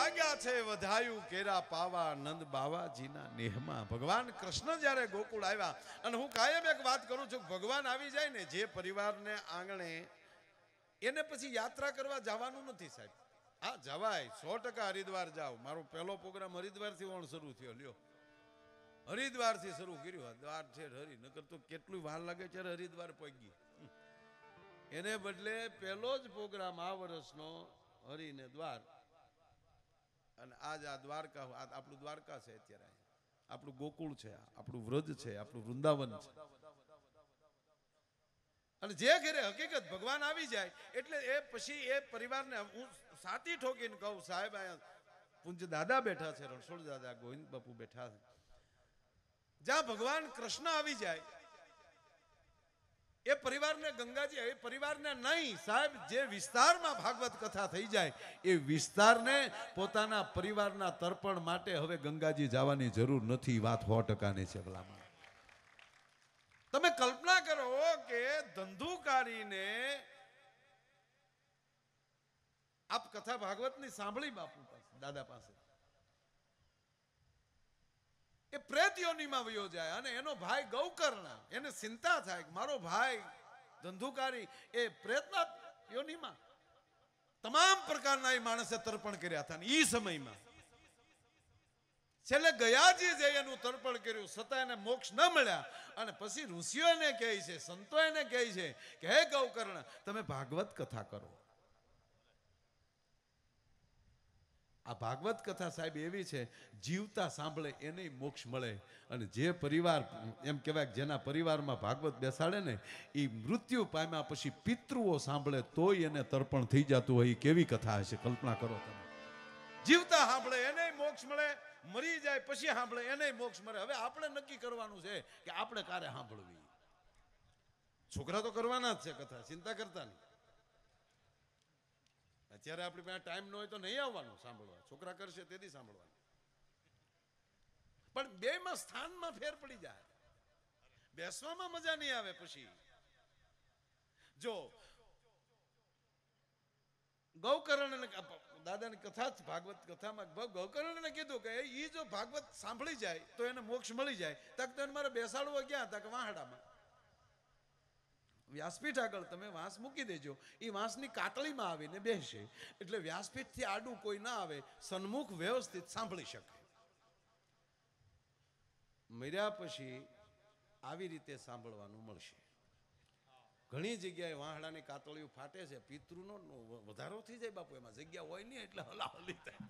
લાગ્યા છે વધાયું કેરા પાવા નંદ બાવાજીના નેહમાં. ભગવાન કૃષ્ણ જ્યારે ગોકુળ આવ્યા, અને હું કાયમ એક વાત કરું છું, ભગવાન આવી જાય ને જે પરિવારને આંગણે, એને પછી યાત્રા કરવા જવાનું નથી સાહેબ. હા જવાય, 100% હરિદ્વાર જાઓ. મારો પહેલો પ્રોગ્રામ હરિદ્વારથી શરૂ થયો. લ્યો, હરિદ્વારથી શરૂ કર્યું, દ્વાર છે હરી, નકર તો કેટલું વાર લાગે ત્યારે હરિદ્વાર પહોંચી. એને બદલે પહેલો જ પ્રોગ્રામ આ વર્ષનો હરિને દ્વાર. અને આજ આ દ્વારકા, આપણું દ્વારકા છે, અત્યારે આપણું ગોકુળ છે, આપણું વ્રજ છે, આપણું વૃંદાવન છે. અને જે ઘરે હકીકત ભગવાન આવી જાય એટલે એ પછી એ પરિવારને હું સાતી ઠોકીને કહું, સાહેબ અહીંયા પૂજ્ય દાદા બેઠા છે, રણછોડ દાદા, ગોવિંદ બાપુ બેઠા છે, જ્યાં ભગવાન કૃષ્ણ આવી જાય એ પરિવારને ગંગાજી, એ પરિવારને નહીં સાહેબ, જે વિસ્તારમાં ભાગવત કથા થઈ જાય એ વિસ્તારને પોતાના પરિવારના તર્પણ માટે હવે ગંગાજી જવાની જરૂર નથી. વાત 100%ની છે. ભલામાં તમે કલ્પના કરો કે ધંધુકારીને આપ કથા ભાગવતની સાંભળી બાપુ પાસે, દાદા પાસે, એ પ્રેત યોનીમાં વયો જાય અને એનો ભાઈ ગૌકર્ણ, એને ચિંતા થાય કે મારો ભાઈ ધંધુકારી એ પ્રેતના યોનીમાં. તમામ પ્રકારના એ માણસે તર્પણ કર્યા હતા. એ સમયમાં છેલ્લે ગયાજી જે એનું તર્પણ કર્યું, છતાં એને મોક્ષ ન મળ્યા. અને પછી ઋષિઓ એને કહે છે, સંતો એને કહે છે કે હે ગૌકર્ણ, તમે ભાગવત કથા કરો. આ ભાગવત કથા સાહેબ એવી છે, જીવતા સાંભળે એને મોક્ષ મળે. અને જે પરિવાર એમ કહેવાય જેના પરિવારમાં ભાગવત બેસાડે ને, એ મૃત્યુ પામ્યા પછી પિતૃઓ સાંભળે તોય એને તર્પણ થઈ જતું હોય. કેવી કથા હશે, કલ્પના કરો તમે. જીવતા સાંભળે એને મોક્ષ મળે, મરી જાય પછી સાંભળે એને મોક્ષ મળે. હવે આપણે નક્કી કરવાનું છે કે આપણે ક્યારે સાંભળવી. છોકરા તો કરવાના જ છે કથા, ચિંતા કરતા નહીં. અત્યારે આપણી પાસે ટાઈમ ન હોય તો નહીં આવવાનું સાંભળવા, છોકરા કરશે તેથી સાંભળવાનું. પણ બેમાં સ્થાનમાં ફેર પડી જાય, બેસવામાં મજા નહીં આવે. પછી જો ગૌકર્ણને દાદાની કથા જ ભાગવત કથામાં ગૌકર્ણને કીધું કે એ જો ભાગવત સાંભળી જાય તો એને મોક્ષ મળી જાય. તક તો મારે બેસાડવો ક્યાં? તક વાહડામાં, વ્યાસપીઠ આગળ તમે વાંસ મૂકી દેજો, એ વાંસની કાતળીમાં આવીને બેસે, એટલે વ્યાસપીઠથી આડું કોઈ ના આવે, સન્મુખ વ્યવસ્થિત સાંભળી શકે. મર્યા પછી આવી રીતે સાંભળવાનું મળશે. ઘણી જગ્યાએ વાહડાની કાતળીઓ ફાટે છે, પિતૃનો વધારો થઈ જાય બાપુ, એમાં જગ્યા હોય નહીં એટલે હલાહલી થાય.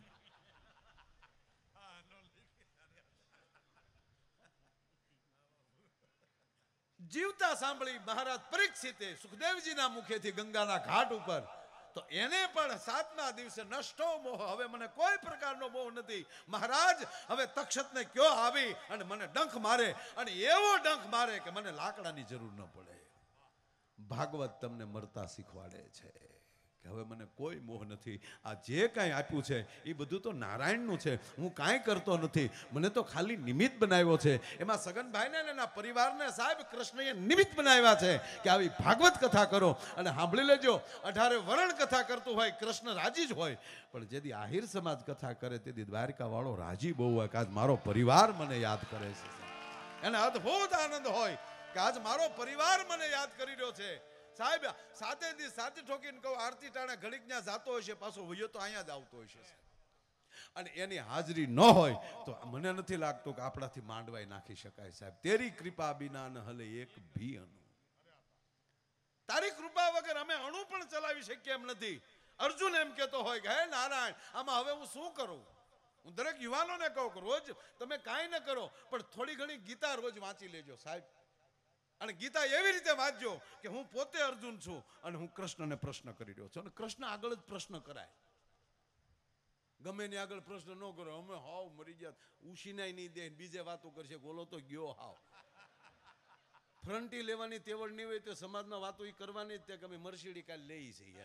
જીવતા સાંભળી મહારાજ પરીક્ષિતે સુખદેવજીના મુખેથી ગંગાના ઘાટ ઉપર, તો એને પણ 7મા દિવસે નષ્ટો મોહ, હવે મને કોઈ પ્રકારનો મોહ નથી. મહારાજ હવે તક્ષતને કયો આવી અને મને ડંખ મારે, અને એવો ડંખ મારે કે મને લાકડાની જરૂર ન પડે. ભાગવત તમને મરતા શીખવાડે છે કે હવે મને કોઈ મોહ નથી. આ જે કાંઈ આપ્યું છે એ બધું તો નારાયણનું છે, હું કાંઈ કરતો નથી, મને તો ખાલી નિમિત્ત બનાવ્યો છે. એમાં સગનભાઈને અને એના પરિવારને સાહેબ કૃષ્ણએ નિમિત્ત બનાવ્યા છે કે આવી ભાગવત કથા કરો. અને સાંભળી લેજો, 18 વરણ કથા કરતું હોય કૃષ્ણ રાજી જ હોય, પણ જેથી આહિર સમાજ કથા કરે તેથી દ્વારકા વાળો રાજી બહુ હોય કે આજ મારો પરિવાર મને યાદ કરે છે. એને અદભુત આનંદ હોય કે આજ મારો પરિવાર મને યાદ કરી રહ્યો છે. સાહેબ સાતે દી સાતી ઠોકીને કહું, આરતી ટાણે ઘડીક ત્યાં જાતો હશે, પાછો વયો તો અહીંયા જ આવતો હશે. અને એની હાજરી ન હોય તો મને નથી લાગતું કે આપણાથી માંડવાઈ નાખી શકાય. સાહેબ તેરી કૃપા બિના ન હલે એક ભી અણુ, તારી કૃપા વગર અમે અણુ પણ ચલાવી શકીએ એમ નથી. અર્જુન એમ કહેતો હોય કે હે નારાયણ, આમાં હવે હું શું કરું? હું દરેક યુવાનોને કહું કે રોજ તમે કાંઈ ન કરો પણ થોડી ઘણી ગીતા રોજ વાંચી લેજો સાહેબ. અને ગીતા એવી રીતે વાંચજો કે હું પોતે અર્જુન છું અને હું કૃષ્ણને પ્રશ્ન કરી રહ્યો છું, અને કૃષ્ણ આગળ જ પ્રશ્ન કરાય. ગમે ની આગળ પ્રશ્ન ન કરો, અમે હાવ મરી ગયા, ઉશીનાય નહીં દે, બીજે વાતો કરશે, ગોલો તો ગયો હાવ. ફ્રન્ટી લેવાની તેવડ નહીં હોય તો સમાજમાં વાતો એ કરવાની જ, તે અમે મરસીડી કાલ લઈ છીએ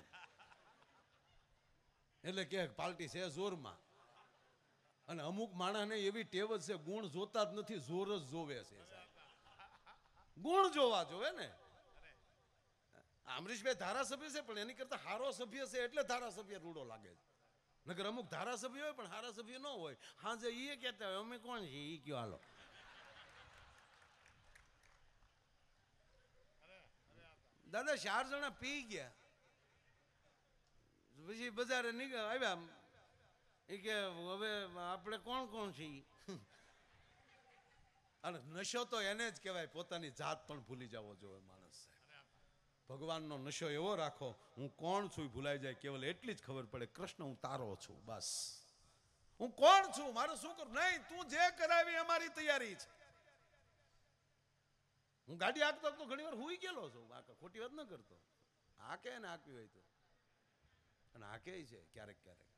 એટલે કે પાર્ટી છે જોરમાં. અને અમુક માણસને એવી ટેવ જ છે, ગુણ જોતા જ નથી, જોર જ જોવે છે. ગુણ જોવા જોવે ને. અમરીશભાઈ ધારાસભ્ય છે પણ એની કરતા હારો સભ્ય છે એટલે ધારાસભ્ય રૂડો લાગે છે. નગર અમુક ધારાસભ્ય હોય પણ ધારાસભ્ય ન હોય, હા જે એ કહેતા હોય અમે કોણ છીએ એ કયો હાલો. દાદા 4 જણા પી ગયા, પછી બજારે નીકળ આવ્યા એ કે હવે આપણે કોણ કોણ છીએ. અને નશો તો એને જ કહેવાય પોતાની જાત પણ ભૂલી જવો જોઈએ માણસ. ભગવાનનો નશો એવો રાખો, હું કોણ છું ભૂલાઈ જાય, કેવલ એટલી જ ખબર પડે કૃષ્ણ હું તારો છું, બસ હું કોણ છું, મારે શું કરું. નહીં, તું જે કરાવી અમારી તૈયારી છે. હું ગાડી હાંકતો તો ઘણી વાર હુઈ ગયેલો છું, ખોટી વાત ન કરતો. હાકે ને હાંકવી હોય તો, અને હાકે છે ક્યારેક ક્યારેક.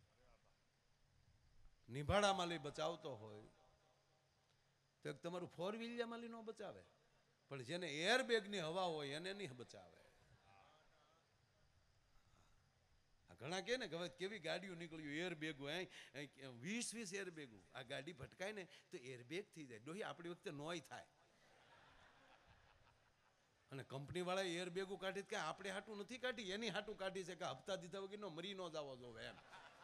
નિભાડા માલી બચાવતો હોય તો તમારું 4 વ્હીલર માલી નો બચાવે, પણ જેને એરબેગની હવા હોય એને નહીં બચાવે. ઘણા કે ને કે કેવી ગાડીઓ નીકળ્યું એરબેગ હોય, 20 એરબેગ. આ ગાડી ભટકાય ને તો એરબેગ થઈ જાય. ડોહી આપણી વખતે નોય થાય. અને કંપની વાળા એરબેગો કાઢી કે આપણે હાટું નથી કાઢી, એની હાટું કાઢી છે કે હપ્તા દીધા વગર મરી ન જવો જોવે એમ.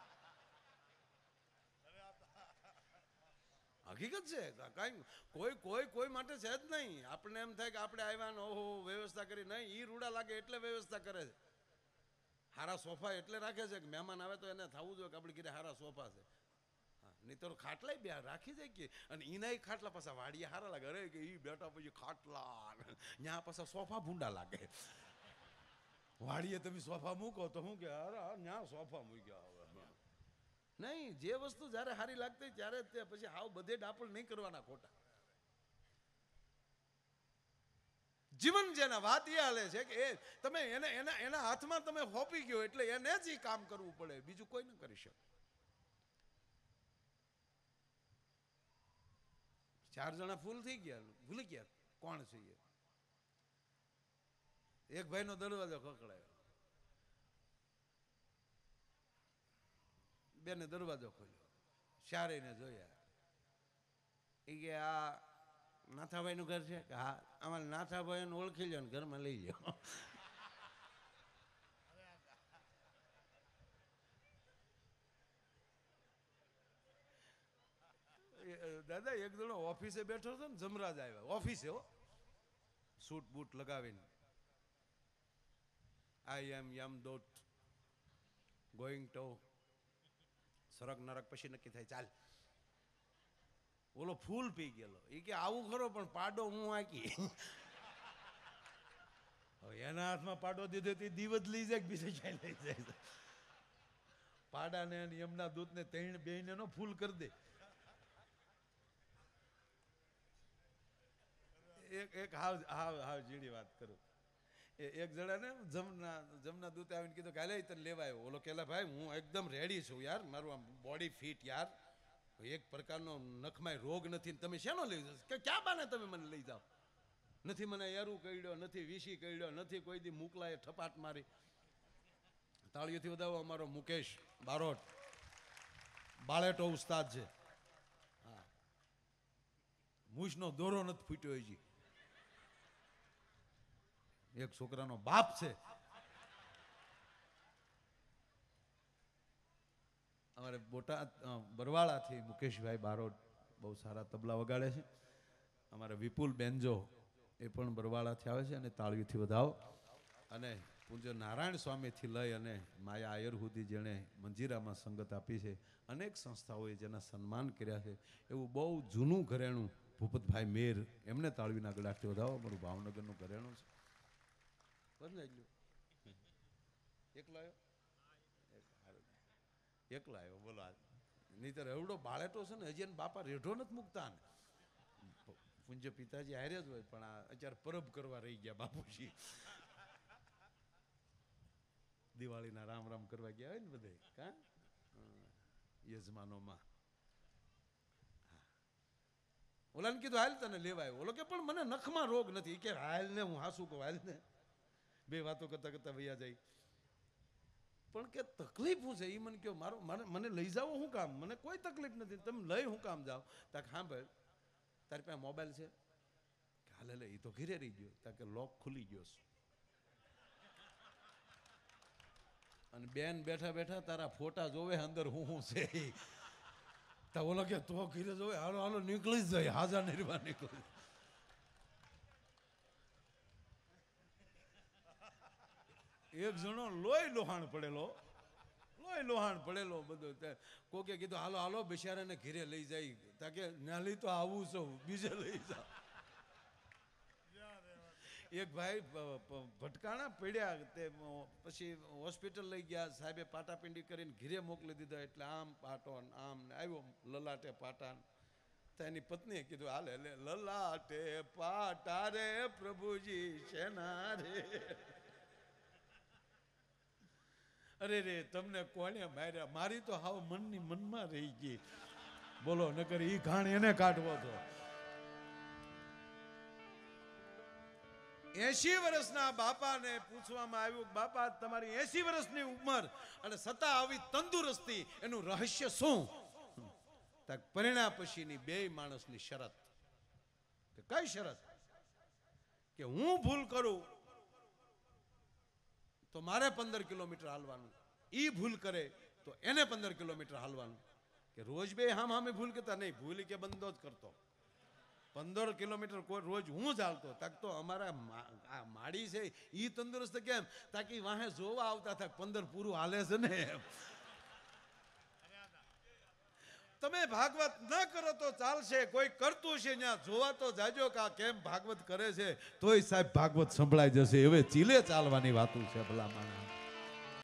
હકીકત છે, કાંઈ કોઈ કોઈ કોઈ માટે છે જ નહીં. આપણને એમ થાય કે આપણે આવ્યા ને ઓહો વ્યવસ્થા કરી, નહીં, એ રૂડા લાગે એટલે વ્યવસ્થા કરે છે. હારા સોફા એટલે રાખે છે કે મહેમાન આવે તો એને થવું જોઈએ કે આપણે કીધે હારા સોફા છે. હા, નહીં તો ખાટલા બે રાખી જાય કે, અને એના ખાટલા પાછા વાડીએ હારા લાગે. અરે કે એ બેઠા પછી ખાટલા ત્યાં પાછા સોફા ભૂંડા લાગે. વાડીએ તમે સોફા મૂકો તો શું કે અરે ત્યાં સોફા મૂક્યા. હવે નહીં, જે વસ્તુ જ્યારે સારી લાગતી ત્યારે તે પછી હાવ બધે ડાપણ નહીં કરવાના ખોટા. જીવન જેના વાત એ હાલે છે કે એ તમે એના હાથમાં તમે હોપી ગયો એટલે એને જ કામ કરવું પડે, બીજું કોઈ ન કરી શકે. 4 જણા ફૂલ થઈ ગયા, ભૂલી ગયા કોણ છે એ. એક ભાઈનો દરવાજો ખખડાયો, બેને દરવાજો ખોલ્યો, 4 ને જોયા. એ કે આ નાથાભાઈ નું ઘર છે? હા. અમારે નાથાભાઈ ઓળખી લો ને ઘરમાં લઈ જાઓ. દાદા એક જણો ઓફિસે બેઠો હતો ને, જમરાજ આવ્યા ઓફિસે, હો, સૂટ બૂટ લગાવીને. આઈ એમ યમ ડોટ ગોઈંગ ટુ સરક નરક, પછી નક્કી થાય ચાલ. ઓલો ફૂલ પી ગયેલો, એ કે આવું ખરો પણ પાડો હું આકી. હવે એના હાથમાં પાડો દીધો તો દીવજ લઈ જાય, બીજે ક્યાંય લઈ જાય. પાડાને એમના દૂધને ત્રણ બેને નો ફૂલ કરી દે. એક હાવ હાવ હાવ જીડી વાત કરું. એક જણા ને જમના દૂત આવીને કીધું કે હાલે તને લેવા આવ્યો. ઓલો કેલા ભાઈ હું એકદમ રેડી છું યાર, મારું આમ બોડી ફિટ યાર, એક પ્રકારનો નખમાય રોગ નથી, તમે શેનો લઈ જાઓ કે ક્યાં બાને તમે મને લઈ જાઓ? નથી મને એરું કર્યો, નથી વીસી કર્યો, નથી કોઈ દી મોકલાય ઠપાટ મારી. તાળીઓથી વધાવો અમારો મુકેશ બારોટ, બાળેટો ઉસ્તાદ છે. હા, મૂછનો દોરો નથી ફૂટ્યો હજી. એક છોકરાનો બાપ છે. અમારે બોટાદ બરવાળાથી મુકેશભાઈ બારોટ બહુ સારા તબલા વગાડે છે. અમારે વિપુલ બેન્જો એ પણ બરવાળાથી આવે છે, અને તાળીઓથી વધાવો. અને પૂજ્ય નારાયણ સ્વામીથી લઈ અને માયા આયર સુધી જેણે મંજીરામાં સંગત આપી છે, અનેક સંસ્થાઓએ જેના સન્માન કર્યા છે, એવું બહુ જૂનું ઘરેણું ભૂપતભાઈ મેર, એમને તાળવીના ગળાથી વધાવો. અમારું ભાવનગરનું ઘરેણું છે. એકલા આવ્યો બોલો. નહીતર એવડો બાળેટો છે ને, હજી બાપા રેઢો નથી મૂકતા ને. પૂજ્ય પિતાજી હારે જ હોય, પણ આ અત્યારે પરબ કરવા રહી ગયા બાપુજી. દિવાળીના રામ રામ કરવા ગયા હોય ને બધે, કા યજમાનોમાં. ઓલાને કીધું હાલ તને લેવા આવ્યો. ઓલો કે પણ મને નખમાં રોગ નથી. કે હાલ ને, હું હાસું કહું હાલ ને. બે વાતો કરતા કરતા વૈયા જાય. પણ કે તકલીફ શું છે એ મને કહો. મને લઈ જાઓ શું કામ? મને કોઈ તકલીફ નથી, તમે લઈ શું કામ જાઓ? તાકે હા ભાઈ તારી પાસે મોબાઈલ છે? હાલે લે, એ તો ઘીરે રહી ગયો. તાકે લોક ખુલી ગયો છે. અને બેન બેઠા બેઠા તારા ફોટા જોવે અંદર હું છે ઈ. તો ઓલો કે તો ઘીરે જોવે હાલો હાલો નીકળી જ જાય હાજા નિર્વા નીકળી. એક જણો લોહી લોહાણ પડેલો બધો કોકે કીધું હાલો હાલો બિચારાને ઘીરે લઈ જાય તાકે ન્યાલી તો આવું છું બીજે લઈ જા. એક ભાઈ ભટકાણા પડ્યા તે પછી હોસ્પિટલ લઈ ગયા સાહેબે પાટાપિંડી કરીને ઘીરે મોકલી દીધા એટલે આમ પાટો આમ ને આવ્યો લલાટે પાટા. તો એની પત્નીએ કીધું હાલે લલાટે પાટા રે પ્રભુજી શેના રે. અરે રે તમને કોને માર્યા મારી તો હાવ મનની મનમાં રહી ગઈ. બોલો નકર ઈ ઘાણ એને કાઢવો તો. 80 વર્ષના બાપાને પૂછવામાં આવ્યું બાપા તમારી 80 વર્ષની ઉંમર અને છતાં આવી તંદુરસ્તી એનું રહસ્ય શું? પરિણા પછીની બે માણસની શરત. કઈ શરત? કે હું ભૂલ કરું તો મારે 15 કિલોમીટર હાલવાનું, ઈ ભૂલ કરે તો એને 15 કિલોમીટર હાલવાનું. કે રોજ બે હામે ભૂલ કરતા નહીં, ભૂલ કે બંધો જ કરતો. 15 કિલોમીટર કોઈ રોજ હું જ હાલતો. તાક તો અમારા માડી છે ઈ તંદુરસ્ત કેમ? તાકી વાહે જોવા આવતા થાય 15 પૂરું હાલે છે ને. તમે ભાગવત ન કરો તો ચાલશે, કોઈ કરતું છે ત્યાં જોવા તો જાજો કે કેમ ભાગવત કરે છે તોય સાહેબ ભાગવત સંભળાઈ જશે. હવે ચીલે ચાલવાની વાતું છે ભલા માણસ.